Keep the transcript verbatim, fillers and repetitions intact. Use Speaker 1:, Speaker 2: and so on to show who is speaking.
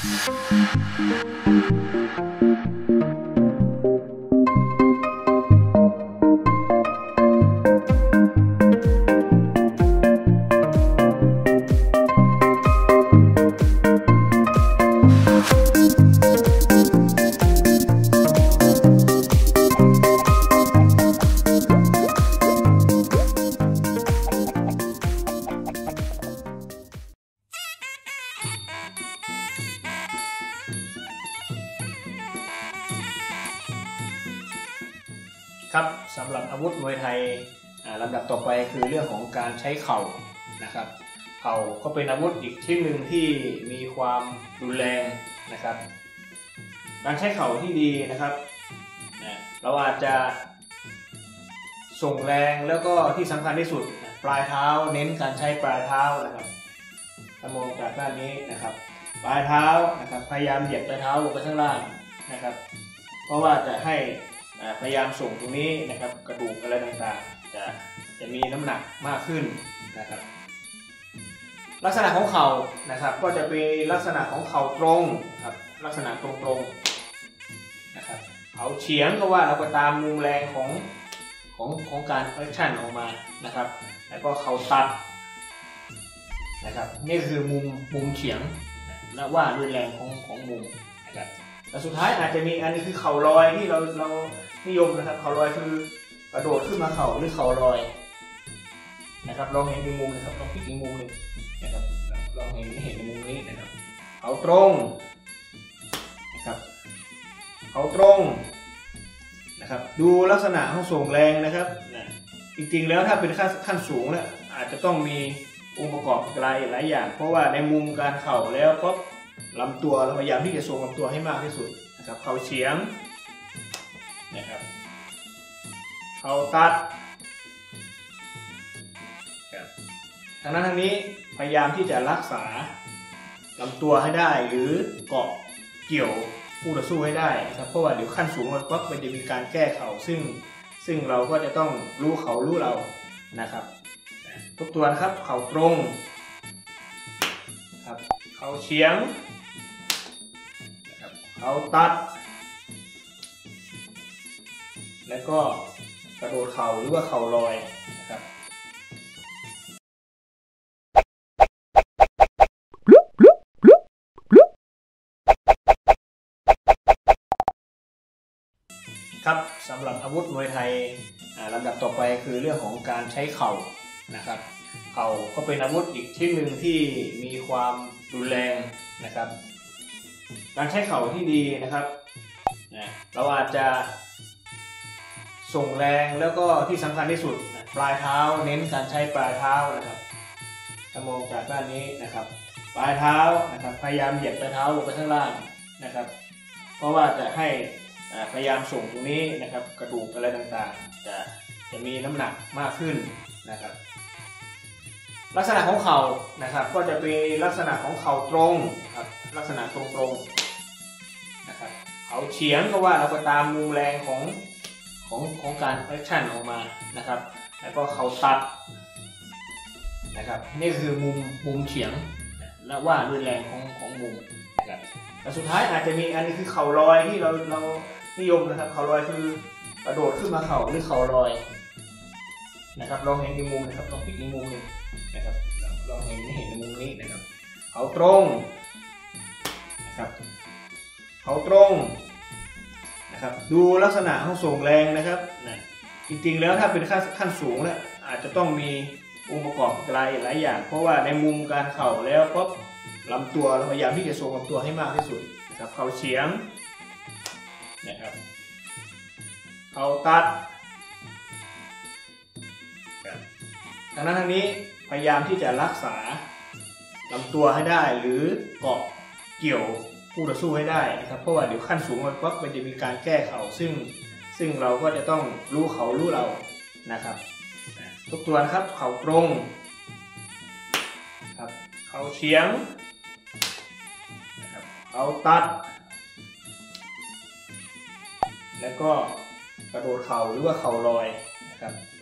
Speaker 1: ครับสำหรับอาวุธมวยไทยลำดับต่อไปคือเรื่องของการใช้เข่านะครับเข่าก็เป็นอาวุธอีกชิ้นหนึ่งที่มีความรุนแรงนะครับการใช้เข่าที่ดีนะครับเราอาจจะส่งแรงแล้วก็ที่สำคัญที่สุดปลายเท้าเน้นการใช้ปลายเท้านะครับถ้ามองจากด้านนี้นะครับปลายเท้านะครับพยายามเหยียบปลายเท้าลงไปข้างล่างนะครับเพราะว่าจะให้พยายามส่งตรงนี้นะครับกระดูกอะไรต่างๆจะจะมีน้ำหนักมากขึ้นนะครับลักษณะของเข่านะครับก็จะเป็นลักษณะของเข่าตรงครับลักษณะตรงๆนะครับเข่าเฉียงก็ว่าเราไปตามมุมแรงของของของการแอคชั่นออกมานะครับแล้วก็เข่าตัดนะครับนี่คือมุมมุมเฉียงและว่าด้วยแรงของของมุมนะครับแต่สุดท้ายอาจจะมีอันนี้คือเข่าลอยที่เราเรานิยมนะครับเข่าลอยคือกระโดดขึ้นมาเข่าหรือเข่าลอยนะครับลองเห็นในมุมนะครับลองพลิกในมุมหนึ่งนะครับลองเห็นเห็นในมุมนี้นะครับเข่าตรงนะครับเข่าตรงนะครับดูลักษณะของส่งแรงนะครับจริงๆแล้วถ้าเป็นขั้นขั้นสูงเนี่ยอาจจะต้องมีองค์ประกอบหลายหลายอย่างเพราะว่าในมุมการเข่าแล้วก็ลำตัวเราพยายามที่จะส่งลำตัวให้มากที่สุดนะครับเข่าเฉียงนะครับเข่าตัดทางนั้นทางนี้พยายามที่จะรักษาลำตัวให้ได้หรือเกาะเกี่ยวคู่ต่อสู้ให้ได้นะครับเพราะว่าเดี๋ยวขั้นสูงมันก็มันจะมีการแก้เข่าซึ่งซึ่งเราก็จะต้องรู้เขารู้เรานะครับทบทวนครับเข่าตรงครับเข่าเฉียงนะครับเข่าตัดแล้วก็กระโดดเข่าหรือว่าเข่าลอยนะครับครับสำหรับอาวุธมวยไทยลำดับต่อไปคือเรื่องของการใช้เข่านะครับเข่าก็เป็นอาวุธอีกชิ้นหนึ่งที่มีความรุนแรงนะครับการใช้เข่าที่ดีนะครับเราอาจจะส่งแรงแล้วก็ที่สำคัญที่สุดปลายเท้าเน้นการใช้ปลายเท้านะครับถ้ามองจากด้านนี้นะครับปลายเท้านะครับพยายามเหยียบปลายเท้าลงไปข้างล่างนะครับเพราะว่าจะให้พยายามส่งตรงนี้นะครับกระดูกอะไรต่างๆจะจะมีน้ำหนักมากขึ้นนะครับลักษณะของเข่านะครับก็จะเป็นลักษณะของเข่าตรงครับลักษณะตรงๆนะครับเข่าเฉียงก็ว่าเราไปตามมุมแรงของของของการแอคชั่นออกมานะครับแล้วก็เข่าตัดนะครับนี่คือมุมมุมเฉียงและว่าด้วยแรงของของมุมนะครับแต่สุดท้ายอาจจะมีอันนี้คือเข่าลอยที่เราเรานิยมนะครับเข่าลอยคือกระโดดขึ้นมาเข่าหรือเข่าลอยนะครับลองเห็นในมุมนะครับลองพลิกในมุมหนึ่งนะครับลองเห็นเห็นในมุมนี้นะครับเข่าตรงนะครับเข่าตรงนะครับดูลักษณะของส่งแรงนะครับจริงๆแล้วถ้าเป็นขั้นขั้นสูงเนี่ยอาจจะต้องมีองค์ประกอบหลายหลายอย่างเพราะว่าในมุมการเข่าแล้วก็ลำตัวเราพยายามที่จะส่งลำตัวให้มากที่สุดนะครับเข่าเฉียงนะครับเข่าตัดทางนั้นทางนี้พยายามที่จะรักษาลำตัวให้ได้หรือเกาะเกี่ยวคู่ต่อสู้ให้ได้นะครับเพราะว่าเดี๋ยวขั้นสูงมันก็มันจะมีการแก้เข่าซึ่งซึ่งเราก็จะต้องรู้เขารู้เรานะครับทบทวนครับเข่าตรงครับเข่าเฉียงนะครับเข่าตัดแล้วก็กระโดดเข่าหรือว่าเข่าลอยนะครับ